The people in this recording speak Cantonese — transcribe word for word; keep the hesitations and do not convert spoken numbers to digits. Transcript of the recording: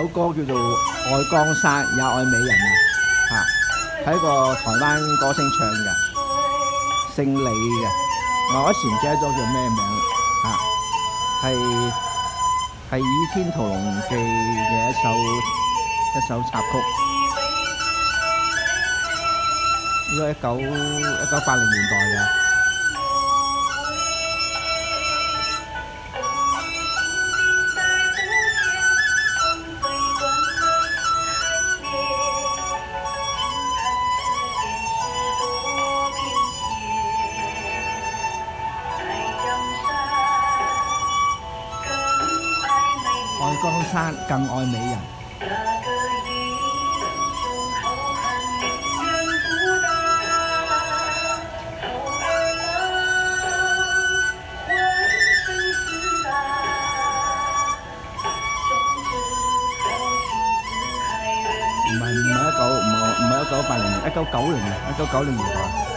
首歌叫做《愛江山也愛美人》啊，嚇係一個台灣歌星唱嘅，姓李嘅，我一時唔記得咗叫咩名啦，嚇係係《倚天屠龍記》嘅一首一首插曲，呢個一九一九八零年代嘅。愛江山更愛美人。唔係唔係一九唔係唔係一九八零年，一九九零年，一九九零年代。